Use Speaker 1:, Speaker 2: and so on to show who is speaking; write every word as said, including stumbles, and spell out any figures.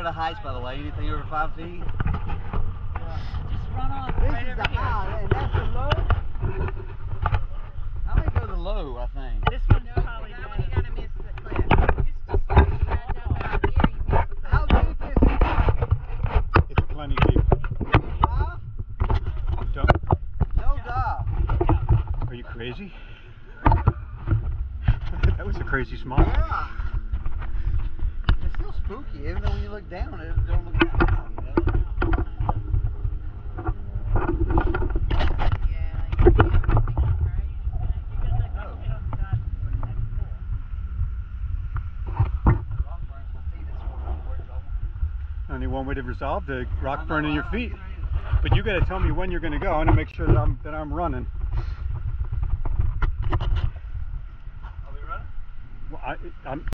Speaker 1: are the heights, by the way? Anything over five feet?
Speaker 2: Just run off
Speaker 1: This
Speaker 2: right
Speaker 1: is
Speaker 2: over
Speaker 1: the
Speaker 2: here.
Speaker 1: high, and that's the low? I may go the low, I think.
Speaker 2: This one's probably
Speaker 3: That one
Speaker 2: better.
Speaker 3: you gotta miss the cliff. Just, just like you run down out here, you miss the cliff.
Speaker 1: How deep is it?
Speaker 4: It's plenty deep.
Speaker 1: Dive?
Speaker 4: Don't.
Speaker 1: No dive.
Speaker 4: Are you crazy? That was a crazy smile.
Speaker 1: Yeah. It's still spooky, even though when you look down, it don't look that high, you know?
Speaker 3: Yeah, you can't think, right?
Speaker 4: Only one way to resolve the rock burn in your feet. But you got to tell me when you're going to go. I want to make sure that I'm that I'm running.
Speaker 1: Are we running?
Speaker 4: Well, I, I'm.